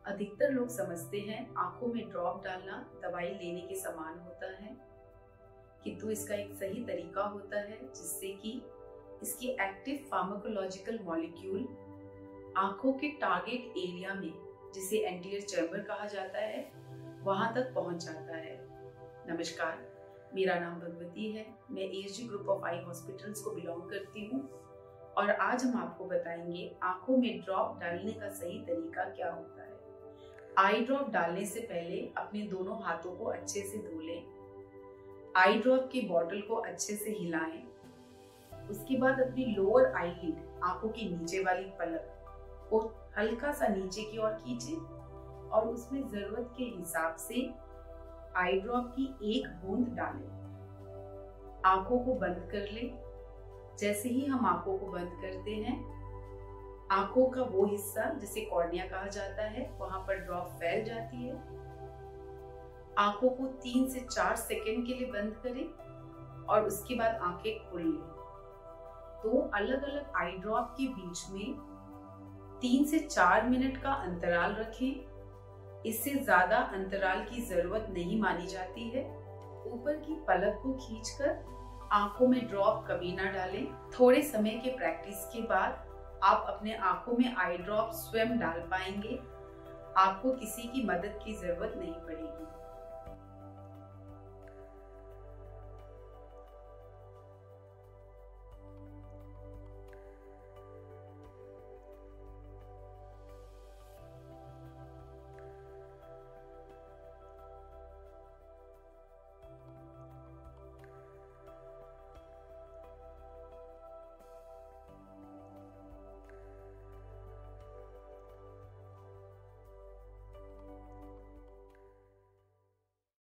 अधिकतर लोग समझते हैं आंखों में ड्रॉप डालना दवाई लेने के समान होता है, किंतु इसका एक सही तरीका होता है जिससे कि इसके एक्टिव फार्माकोलॉजिकल मॉलिक्यूल आंखों के टारगेट एरिया में, जिसे एंटीरियर चैम्बर कहा जाता है, वहां तक पहुंच जाता है। नमस्कार, मेरा नाम भगवती है। मैं ASG group of eye hospitals को बिलोंग करती हूँ और आज हम आपको बताएंगे आंखों में ड्रॉप डालने का सही तरीका क्या होता है। आई ड्रॉप डालने से पहले अपने दोनों हाथों को अच्छे से धो लें। आई ड्रॉप की बॉटल को अच्छे से हिलाएं। उसके बाद अपनी लोअर आईलिड, आंखों की नीचे वाली पलक को हल्का सा नीचे की ओर खींचें और उसमें जरूरत के हिसाब से आई ड्रॉप की एक बूंद डालें। आंखों को बंद कर लें। जैसे ही हम आंखों को बंद करते हैं, आंखों का वो हिस्सा जिसे कॉर्निया कहा जाता है, वहां पर ड्रॉप फैल जाती है। आंखों को 3 से 4 सेकंड के लिए बंद करें और उसके बाद आंखें खोल लें। दो अलग अलग आई ड्रॉप के बीच में 3 से 4 मिनट का अंतराल रखें। इससे ज्यादा अंतराल की जरूरत नहीं मानी जाती है। ऊपर की पलक को खींचकर आंखों में ड्रॉप कभी ना डालें। थोड़े समय के प्रैक्टिस के बाद आप अपने आंखों में आई ड्रॉप स्वयं डाल पाएंगे। आपको किसी की मदद की जरूरत नहीं पड़ेगी।